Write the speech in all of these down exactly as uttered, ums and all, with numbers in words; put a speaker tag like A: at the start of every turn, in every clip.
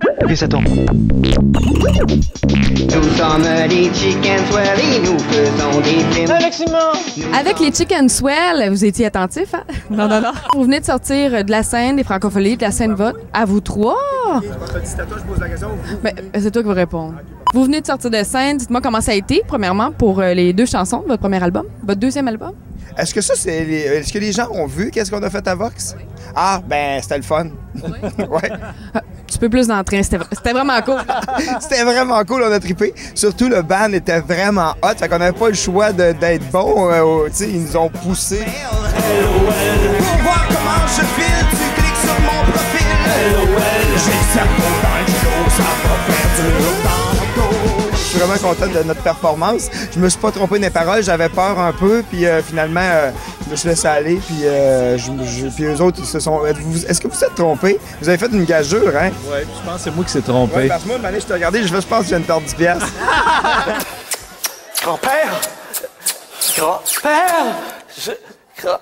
A: Ok, ça tourne.
B: Nous sommes les Chicken Swell et nous faisons des films.
C: Avec Simon!
D: Avec les Chicken Swell, vous étiez attentifs, hein? Non, non, non. Vous venez de sortir de la scène des Francopholies, de la scène vote. À vous trois? Ben, c'est toi qui vas répondre. Vous venez de sortir de scène. Dites-moi comment ça a été, premièrement, pour euh, les deux chansons de votre premier album, votre deuxième album.
E: Est-ce que ça, c'est. Les... Est-ce que les gens ont vu qu'est-ce qu'on a fait à Vox? Oui. Ah, ben, c'était le fun. Oui. Ouais.
D: Un petit peu plus d'entrain. C'était, c'était vraiment cool.
E: C'était vraiment cool, on a trippé. Surtout, le band était vraiment hot. Fait qu'on n'avait pas le choix de, d'être bon. Euh, tu sais, ils nous ont poussés.
F: Pour voir comment je file, tu cliques sur mon profil. J'ai cerveau dans le dos, ça va faire dur dans le dos.
E: Je suis vraiment content de notre performance. Je me suis pas trompé dans les paroles, j'avais peur un peu, puis euh, finalement, euh, je me suis laissé aller, puis, euh, je, je, puis eux autres, ils se sont... Est-ce que vous vous êtes trompés? Vous avez fait une gageure, hein?
G: Oui, je pense que c'est moi qui s'est trompé.
E: Ouais, parce que moi, une année, je t'ai regardé, je, je pense que je viens de perdre dix piastres.
C: Grand-père! Grand-père! Je... Grand...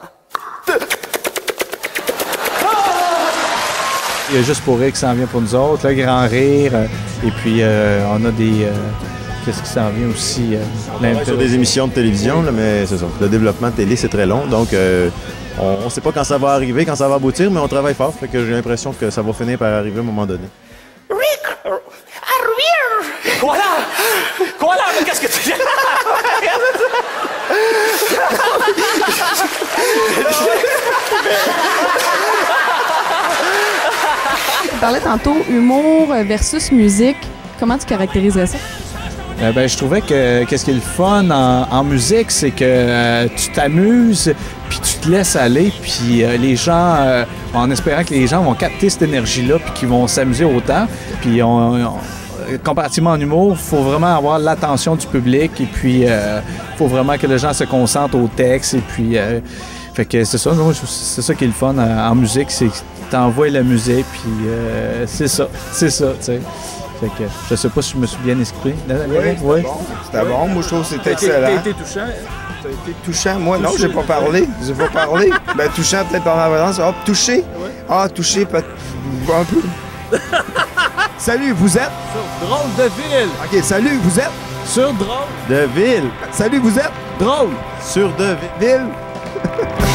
G: Il y a Juste pour rire qui s'en vient pour nous autres, le Grand Rire, euh, et puis euh, on a des... Euh, qu'est-ce qui s'en vient aussi? Euh,
H: on travaille sur des émissions de télévision, là, mais c'est ça. Le développement de télé, c'est très long, donc euh, on ne sait pas quand ça va arriver, quand ça va aboutir, mais on travaille fort, fait que j'ai l'impression que ça va finir par arriver à un moment donné.
C: Voilà! Voilà! Mais qu'est-ce que tu...
D: Tu parlais tantôt humour versus musique. Comment tu caractériserais ça?
G: Euh, ben, je trouvais que qu'est-ce qui est le fun en, en musique, c'est que euh, tu t'amuses, puis tu te laisses aller, puis euh, les gens, euh, en espérant que les gens vont capter cette énergie-là, puis qu'ils vont s'amuser autant. Puis on, on, comparativement en humour, il faut vraiment avoir l'attention du public, et puis il euh, faut vraiment que les gens se concentrent au texte, et puis euh, fait que c'est ça, non, c'est ça qui est le fun en, en musique, c'est que t'envoies la musique, puis euh, c'est ça, c'est ça, tu sais. Fait que je sais pas si je me suis bien exprimé.
E: Oui, c'était
G: oui.
E: bon. C'était bon. Moi, je trouve que c'était excellent.
C: T'as été touchant?
E: T'as été touchant? Moi, non, j'ai pas parlé. J'ai pas parlé. Ben, touchant, peut-être par ma présence. Ah, touché? Ah, touché, peut-être un peu. Salut, vous êtes?
G: Sur Drôle de ville.
E: OK, salut, vous êtes?
G: Sur Drôle
H: De ville.
E: Salut, vous êtes?
G: Drôle.
H: Sur de ville.
E: Ville.